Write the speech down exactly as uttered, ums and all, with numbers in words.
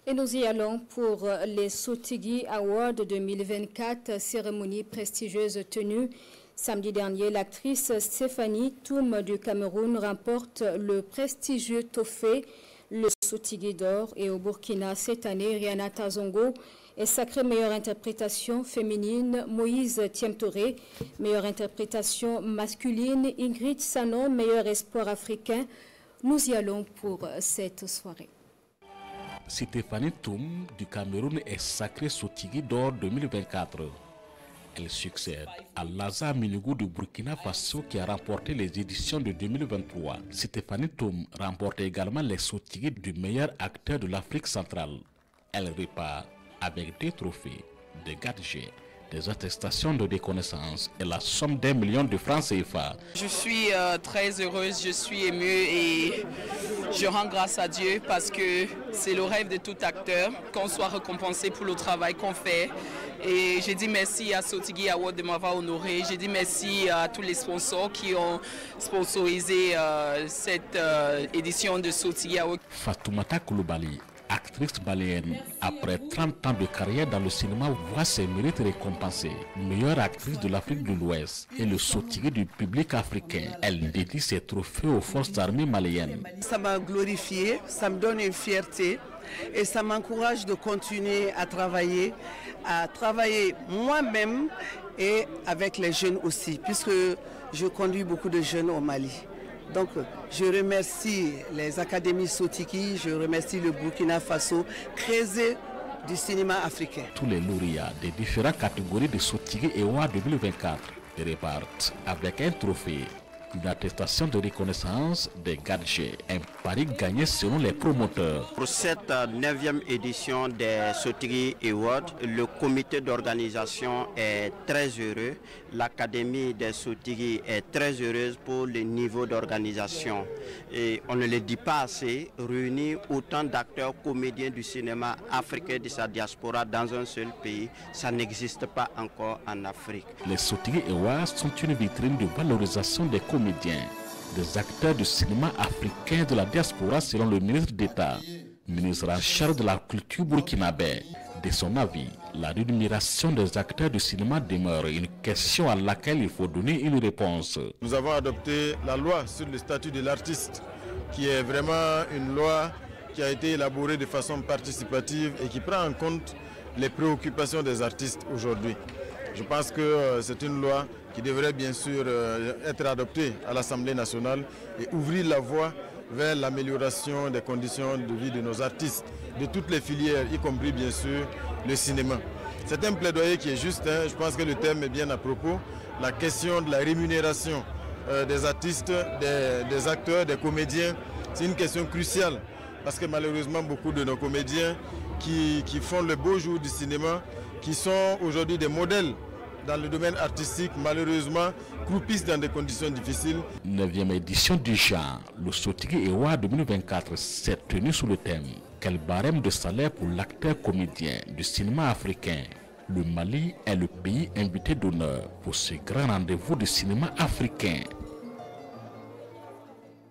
Et nous y allons pour les Sotigui Awards deux mille vingt-quatre, cérémonie prestigieuse tenue. Samedi dernier, l'actrice Stéphanie Toum du Cameroun remporte le prestigieux trophée, le Sotigui d'or. Et au Burkina, cette année, Rihanna Tazongo est sacrée meilleure interprétation féminine, Moïse Tiemtoré, meilleure interprétation masculine, Ingrid Sanon, meilleur espoir africain. Nous y allons pour cette soirée. Stéphanie Toum du Cameroun est sacrée Sotigui d'or deux mille vingt-quatre. Elle succède à Laza Minigou du Burkina Faso qui a remporté les éditions de deux mille vingt-trois. Stéphanie Toum remporte également les Sotigui du meilleur acteur de l'Afrique centrale. Elle repart avec des trophées, des gadgets, des attestations de reconnaissance et la somme d'un million de francs C F A. Je suis euh, très heureuse, je suis émue et je rends grâce à Dieu parce que c'est le rêve de tout acteur qu'on soit récompensé pour le travail qu'on fait. Et j'ai dit merci à Sotigui Award de m'avoir honoré. J'ai dit merci à tous les sponsors qui ont sponsorisé euh, cette euh, édition de Sotigui Award. Fatoumata Koulibaly, actrice maléenne, après trente ans de carrière dans le cinéma, voit ses mérites récompensés. Meilleure actrice de l'Afrique de l'Ouest et le Sotigui du public africain. Elle dédie ses trophées aux forces armées maléennes. Ça m'a glorifié, ça me donne une fierté et ça m'encourage de continuer à travailler, à travailler moi-même et avec les jeunes aussi, puisque je conduis beaucoup de jeunes au Mali. Donc, je remercie les académies Sotigui, je remercie le Burkina Faso, creuset du cinéma africain. Tous les lauréats des différentes catégories de Sotigui Awards deux mille vingt-quatre repartent avec un trophée, une attestation de reconnaissance, des gadgets, un pari gagné selon les promoteurs. Pour cette neuvième édition des Sotigui Awards, le comité d'organisation est très heureux. L'Académie des Sotigui est très heureuse pour le niveau d'organisation. Et on ne le dit pas assez, réunir autant d'acteurs comédiens du cinéma africain de sa diaspora dans un seul pays, ça n'existe pas encore en Afrique. Les Sotigui Awards sont une vitrine de valorisation des comédiens, des acteurs du cinéma africain de la diaspora selon le ministre d'État, ministre en charge de la culture burkinabé. De son avis, la rémunération des acteurs du cinéma demeure une question à laquelle il faut donner une réponse. Nous avons adopté la loi sur le statut de l'artiste, qui est vraiment une loi qui a été élaborée de façon participative et qui prend en compte les préoccupations des artistes aujourd'hui. Je pense que c'est une loi qui devrait bien sûr être adoptée à l'Assemblée nationale et ouvrir la voie vers l'amélioration des conditions de vie de nos artistes, de toutes les filières, y compris bien sûr le cinéma. C'est un plaidoyer qui est juste, hein. Je pense que le thème est bien à propos. La question de la rémunération euh, des artistes, des, des acteurs, des comédiens, c'est une question cruciale parce que malheureusement beaucoup de nos comédiens qui, qui font le beau jour du cinéma, qui sont aujourd'hui des modèles dans le domaine artistique, malheureusement, croupissent dans des conditions difficiles. neuvième édition du genre, le Sotigui Awards deux mille vingt-quatre s'est tenu sous le thème « Quel barème de salaire pour l'acteur comédien du cinéma africain ?» Le Mali est le pays invité d'honneur pour ce grand rendez-vous du cinéma africain.